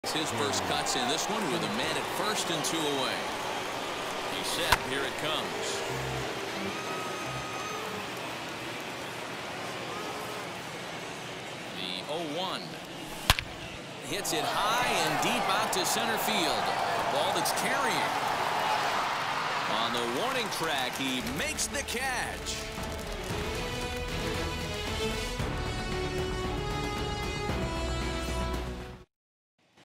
His first cuts in this one with a man at first and 2 away. He's set. Here it comes. The 0-1. Hits it high and deep out to center field. The ball that's carrying. On the warning track, he makes the catch.